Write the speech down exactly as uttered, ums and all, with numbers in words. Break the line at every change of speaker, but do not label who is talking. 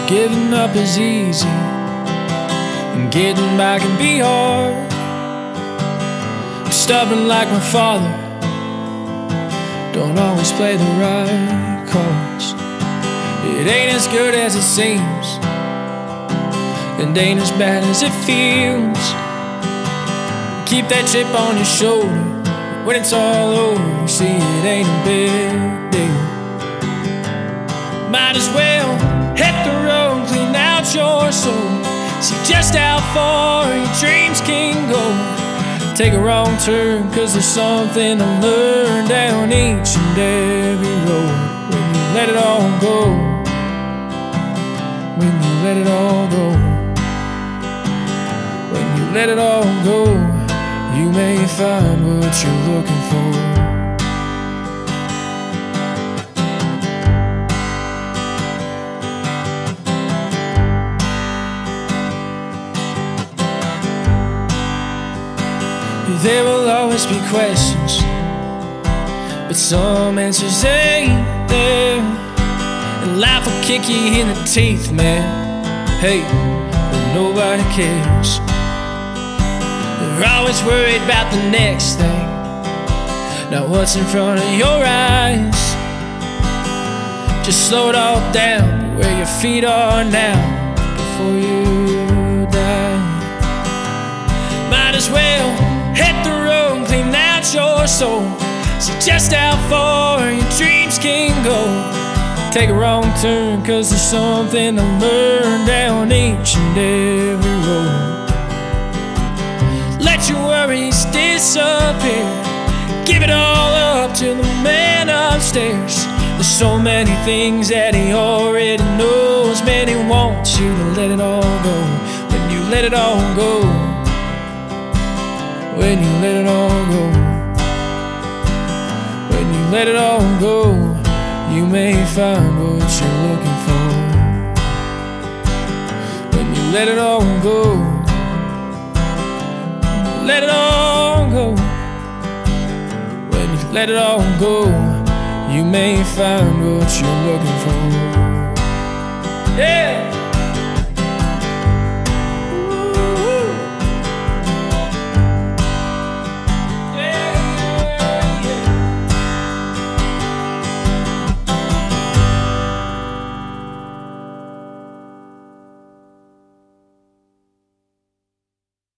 giving up is easy, and getting back can be hard. I'm stubborn like my father, don't always play the right cards. It ain't as good as it seems, and ain't as bad as it feels. Keep that chip on your shoulder when it's all over. See, it ain't a big deal. Might as well hit the road, clean out your soul. See just how far your dreams can go. Take a wrong turn, cause there's something to learn down each and every road. When you let it all go, when you let it all go, when you let it all go, you may find what you're looking for. There will always be questions, but some answers ain't there. And life will kick you in the teeth, man. Hey, but nobody cares. They're always worried about the next thing, not what's in front of your eyes. Just slow it all down, where your feet are now, before you die. Might as well hit the road, clean out your soul. See just how far your dreams can go. Take a wrong turn, cause there's something to learn down each and every road. Let your worries disappear, give it all up to the man upstairs. There's so many things that he already knows. Man, he wants you to let it all go. When you let it all go, when you let it all go, when you let it all go, you may find what you're looking for. When you let it all go, let it all go, when you let it all go, you may find what you're looking for. Yeah!